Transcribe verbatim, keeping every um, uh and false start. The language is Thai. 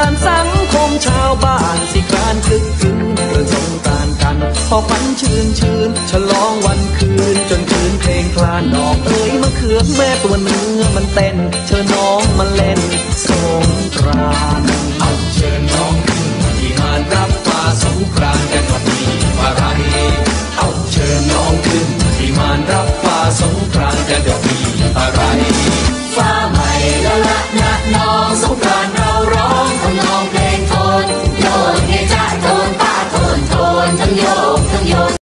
านสังคมชาวบ้านสิครานคึกคืนเรื่องสงกรานต์กันพอฝันชื่นชื่นฉลองวันคืนจนคืนเพลงคลานดอกเอ้ยมะเขือแม่ตัวเนื้อมันเต้นเชิญน้องมาเล่นสงกรานต์เอาเชิญน้องขึ้นที่งานรับฟ้าสงกรานต์กันวันนี้อะไรเอาเชิญน้องขึ้นที่งานรับฟ้าสงกรานต์กันเดี๋ยวมีอะไรฟ้าใหม่ละละนะน้องสงกรานต์เราร้องทำนองเพลงโทนโยนเฮจ้าโทนป้าโทนโทนทั้งโยกทั้งโยน